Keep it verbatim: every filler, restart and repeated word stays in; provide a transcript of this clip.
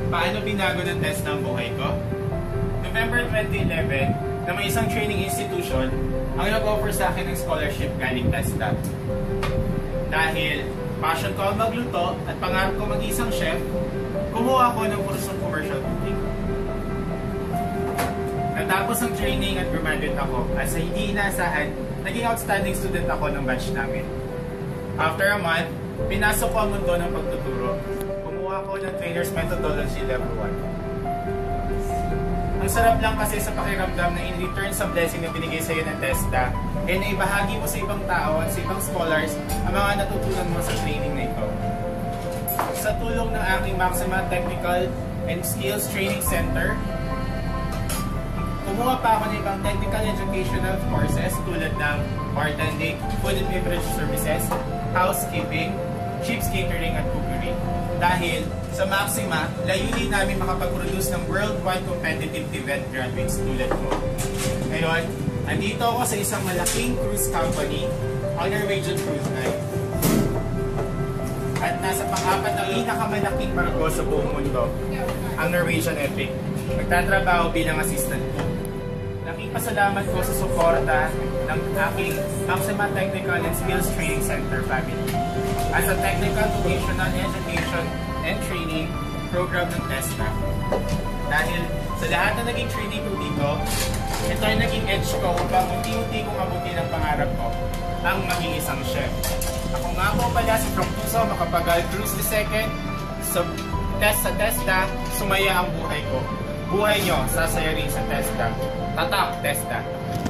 Paano binago ng test ng buhay ko? November twenty eleven, na may isang training institution ang nag-offer sa akin ng scholarship galing TESDA. Dahil passion ko ang magluto at pangarap ko mag-isang chef, kumuha ako ng kursong commercial cooking. Natapos ang training at graduate ako at sa hindi inaasahan, naging outstanding student ako ng batch namin. After a month, pinasok ko ang mundo ng pagtuturo. Kumuha ko ng Trainer's Methodology Level one. Ang sarap lang kasi sa pakiramdam na in return sa blessing na binigay sa iyo ng TESDA, eh naibahagi mo sa ibang tao at sa ibang scholars ang mga natutunan mo sa training na ito. Sa tulong ng aking Maxima Technical and Skills Training Center, kumuha pa ako ng ibang technical educational courses tulad ng bartending, food and beverage services, housekeeping, chiefs catering at cookery. Dahil sa Maxima, layunin namin makapag-produce ng worldwide competitive event graduates tulad ko. Ngayon, andito ako sa isang malaking cruise company, ang Norwegian Cruise Line. At nasa pang-apat na pinakamalaking barko sa buong mundo, ang Norwegian Epic. Nagtatrabaho bilang assistant ko. Laking pasalamat ko sa suporta ng aking Maxima Technical and Skills Training Center family. As a technical vocational education and training program ng TESDA. Dahil sa lahat na naging training ko dito, ito ay naging edge ko upang unti-unti kong abutin ang pangarap ko, ang maging isang chef. Ako nga po pala si Proctuso Macapagal Cruz the second. Sa test sa TESDA, sumaya ang buhay ko. Buhay nyo, sasaya rin sa TESDA. Tatak, TESDA.